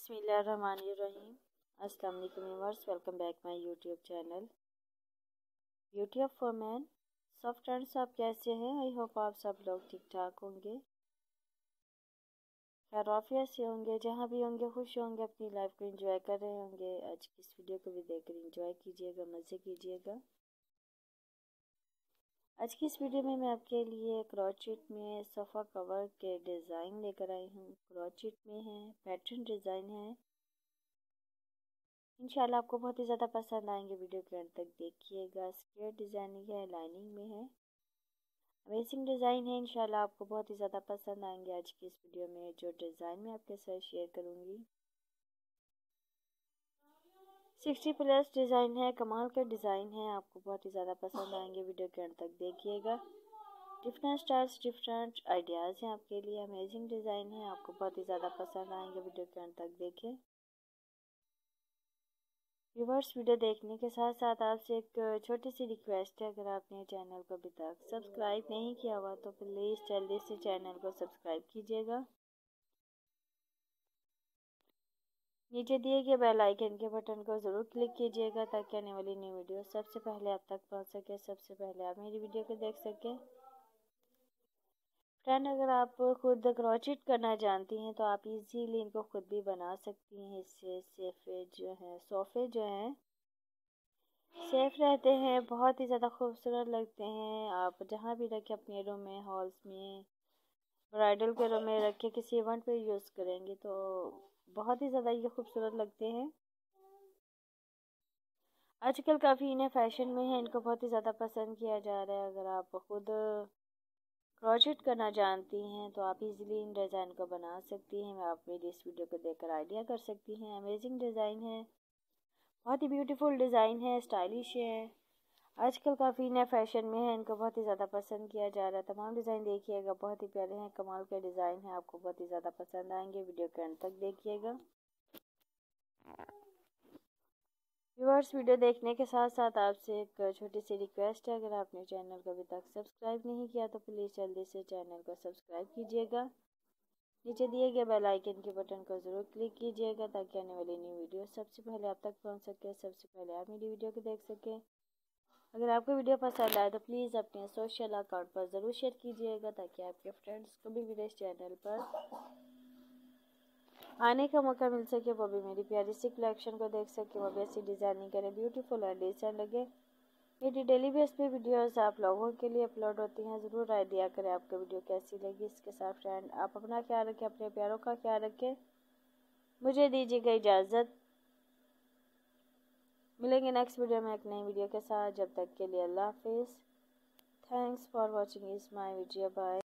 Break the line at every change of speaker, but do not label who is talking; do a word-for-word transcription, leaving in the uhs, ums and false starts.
बिस्मिल्लाहिर्रहमानिर्रहीम। अस्सलाम वालेकुम viewers, welcome back my YouTube channel beauty of women. सब फ्रेंड्स, आप कैसे हैं? आई होप आप सब लोग ठीक ठाक होंगे, खैरियत से होंगे, जहाँ भी होंगे खुश होंगे, अपनी लाइफ को एंजॉय कर रहे होंगे। आज की इस वीडियो को भी देखकर एंजॉय कीजिएगा, मज़े कीजिएगा। आज की इस वीडियो में मैं आपके लिए क्रॉचेट में सोफ़ा कवर के डिज़ाइन लेकर आई हूँ। क्रॉचेट में है, पैटर्न डिज़ाइन है, इंशाल्लाह आपको बहुत ही ज़्यादा पसंद आएंगे। वीडियो के अंत तक देखिएगा। स्क्वेयर डिज़ाइनिंग है, लाइनिंग में है, अमेजिंग डिज़ाइन है, इंशाल्लाह आपको बहुत ही ज़्यादा पसंद आएंगे। आज की इस वीडियो में जो डिज़ाइन मैं आपके साथ शेयर करूँगी सिक्सटी प्लस डिज़ाइन है, कमाल का डिज़ाइन है, आपको बहुत ही ज़्यादा पसंद आएंगे। वीडियो के अंत तक देखिएगा। डिफरेंट स्टाइल्स, डिफरेंट आइडियाज़ हैं आपके लिए, अमेजिंग डिज़ाइन है, आपको बहुत ही ज़्यादा पसंद आएंगे। वीडियो के अंत तक देखें। व्यूअर्स, वीडियो देखने के साथ साथ आपसे एक छोटी सी रिक्वेस्ट है, अगर आपने चैनल को अभी तक सब्सक्राइब नहीं किया हुआ तो प्लीज़ जल्दी से चैनल को सब्सक्राइब कीजिएगा। नीचे दिए गए बेल आइकन के बटन को ज़रूर क्लिक कीजिएगा ताकि आने वाली न्यू वीडियो सबसे पहले आप तक पहुंच सके, सबसे पहले आप मेरी वीडियो को देख सकें। फ्रेंड, अगर आप खुद क्रोचेट करना जानती हैं तो आप इजीली इनको खुद भी बना सकती हैं। इससे सोफ़े जो हैं सोफ़े जो हैं सेफ रहते हैं, बहुत ही ज़्यादा खूबसूरत लगते हैं। आप जहाँ भी रखें, अपने रूम में, हॉल्स में, ब्राइडल के रूम में रखें, किसी इवेंट पे यूज़ करेंगे तो बहुत ही ज़्यादा ये खूबसूरत लगते हैं। आजकल काफ़ी इन्हें फैशन में है, इनको बहुत ही ज़्यादा पसंद किया जा रहा है। अगर आप खुद क्रोचेट करना जानती हैं तो आप इजीली इन डिज़ाइन को बना सकती हैं। आप मेरी इस वीडियो को देखकर आइडिया कर सकती हैं। अमेजिंग डिज़ाइन है, बहुत ही ब्यूटीफुल डिज़ाइन है, स्टाइलिश है, आजकल काफ़ी नया फैशन में है, इनको बहुत ही ज़्यादा पसंद किया जा रहा है। तमाम डिज़ाइन देखिएगा, बहुत ही प्यारे हैं, कमाल के डिज़ाइन है, आपको बहुत ही ज़्यादा पसंद आएंगे। वीडियो के अंत तक देखिएगा। व्यूअर्स, वीडियो देखने के साथ साथ आपसे एक छोटी सी रिक्वेस्ट है, अगर आपने चैनल को अभी तक सब्सक्राइब नहीं किया तो प्लीज़ जल्दी से चैनल को सब्सक्राइब कीजिएगा। नीचे दिए गए बेल आइकन के बटन को ज़रूर क्लिक कीजिएगा ताकि आने वाली न्यू वीडियो सबसे पहले आप तक पहुंच सके, सबसे पहले आप मेरी वीडियो को देख सकें। अगर आपको वीडियो पसंद आए तो प्लीज़ अपने सोशल अकाउंट पर ज़रूर शेयर कीजिएगा ताकि आपके फ्रेंड्स को भी मेरे चैनल पर आने का मौका मिल सके, वो भी मेरी प्यारी सी कलेक्शन को देख सके, वो भी ऐसी डिज़ाइनिंग करें, ब्यूटीफुल और डिसेंट लगे। मेरी डेली बेस पे वीडियोस आप लोगों के लिए अपलोड होती हैं, ज़रूर राय दिया करें आपको वीडियो कैसी लगी। इसके साथ फ्रेंड, आप अपना ख्याल रखें, अपने प्यारों का ख्याल रखें। मुझे दीजिएगा इजाज़त, मिलेंगे नेक्स्ट वीडियो में एक नई वीडियो के साथ। जब तक के लिए अल्लाह हाफिज़। Thanks for watching is my video. Bye.